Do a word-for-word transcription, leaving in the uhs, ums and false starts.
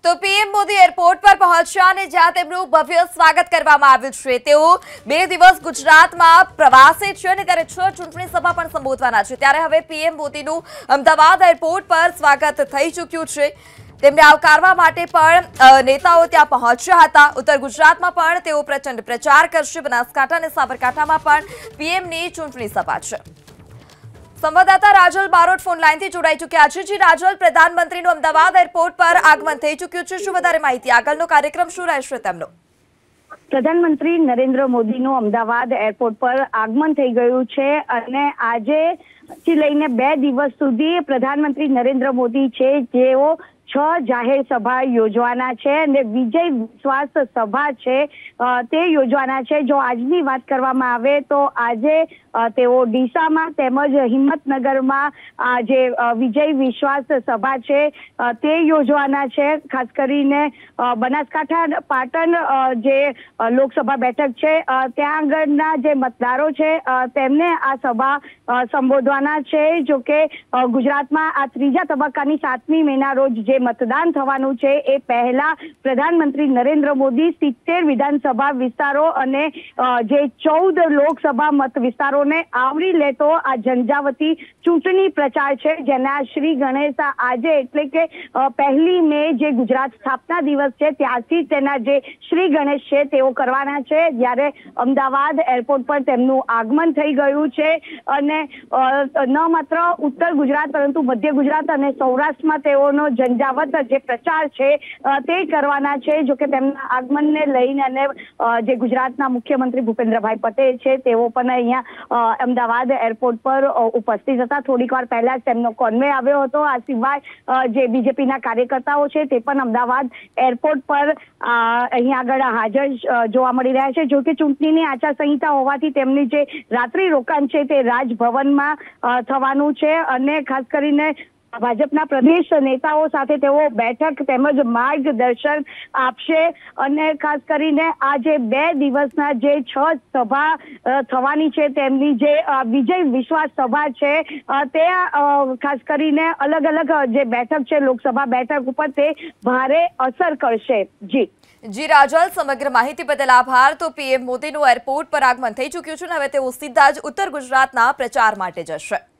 તો PM Modi airport પર પહોંચ્યા અને જ્યાં તેમનું ભવ્ય સ્વાગત કરવામાં આવ્યું છે। તેઓ બે દિવસ ગુજરાતમાં પ્રવાસે છે અને ત્યારે છ ચૂંટણી સભા પણ સંબોધવાના છે। ત્યારે હવે પીએમ મોદીનું અમદાવાદ એરપોર્ટ પર સ્વાગત થઈ ચૂક્યું છે। તેમને આવકારવા માટે પણ નેતાઓ ત્યાં પહોંચ્યા હતા। ઉત્તર ગુજરાતમાં પણ તેઓ પ્રચંડ પ્રચાર કરશે। બનાસકાંઠા અને સાબરકાંઠામાં પણ પીએમની ચૂંટણી સભા છે। संवाददाता राजल बारोट फोन लाइन थी जोड़ाई चुक्या छे। जी राजल, प्रधानमंत्रीનું अमदावाद एरपोर्ट पर आगमन થઈ ચૂક્યું છે। શું વધારે માહિતી, આગળનો કાર્યક્રમ શું રહેશે તેમનો? પ્રધાનમંત્રી નરેન્દ્ર મોદીનું અમદાવાદ એરપોર્ટ પર આગમન થઈ ગયું છે અને આજે થી લઈને બે દિવસ સુધી પ્રધાનમંત્રી નરેન્દ્ર મોદી છે જેઓ છ જાહેર સભા યોજવાના છે અને વિજય વિશ્વાસ સભા છે તે યોજવાના છે। જો આજની વાત કરવામાં આવે તો આજે તેઓ ડીસામાં તેમજ હિંમતનગરમાં આ જે વિજય વિશ્વાસ સભા છે તે યોજવાના છે। ખાસ કરીને બનાસકાંઠા પાટણ જે લોકસભા બેઠક છે ત્યાં આગળના જે મતદારો છે તેમને આ સભા સંબોધવાના છે। જો કે ગુજરાતમાં આ ત્રીજા તબક્કાની સાતમી મેના રોજ જે मतदान થવાનું છે એ પહેલા પ્રધાનમંત્રી નરેન્દ્ર મોદી સિત્તેર વિધાનસભા વિસ્તારો અને જે ચૌદ લોકસભા મત વિસ્તારોને આવરી લેતો આ ઝંઝાવતી ચૂંટણી પ્રચાર છે જેના શ્રી ગણેશ આજે એટલે કે પહેલી મે જે ગુજરાત સ્થાપના દિવસ છે ત્યારથી તેના જે શ્રી ગણેશ છે તેઓ કરવાના છે। જ્યારે અમદાવાદ એરપોર્ટ પર તેમનું આગમન થઈ ગયું છે અને ન માત્ર ઉત્તર ગુજરાત પરંતુ મધ્ય ગુજરાત અને સૌરાષ્ટ્રમાં તેઓનો ઝંઝાવત જે પ્રચાર છે તે કરવાના છે। જો કે તેમના આગમનને લઈને અને જે ગુજરાતના મુખ્યમંત્રી ભૂપેન્દ્રભાઈ પટેલ છે તેઓ પણ અહીંયા અમદાવાદ એરપોર્ટ પર ઉપસ્થિત હતા। થોડીક વાર પહેલા જ તેમનો કોન્વે આવ્યો હતો। આ સિવાય જે બીજેપીના કાર્યકર્તાઓ છે તે પણ અમદાવાદ એરપોર્ટ પર અહીંયા આગળ હાજર જોવા મળી રહ્યા છે। જો કે ચૂંટણીની આચારસંહિતા હોવાથી તેમની જે રાત્રિ રોકાણ છે તે રાજભવનમાં થવાનું છે અને ખાસ કરીને ભાજપના પ્રદેશ નેતાઓ સાથે તેઓ બેઠક તેમજ માર્ગદર્શન આપશે અને ખાસ કરીને આ જે બે દિવસના જે છ સભા થવાની છે તેમની જે વિજય વિશ્વાસ સભા છે તે ખાસ કરીને અલગ અલગ જે બેઠક છે લોકસભા બેઠક ઉપર તે ભારે અસર કરશે। જી જી રાજલ, સમગ્ર માહિતી બદલ આભાર। તો પીએમ મોદીનું એરપોર્ટ પર આગમન થઈ ચૂક્યું છે અને હવે તેઓ સીધા જ ઉત્તર ગુજરાતના પ્રચાર માટે જશે।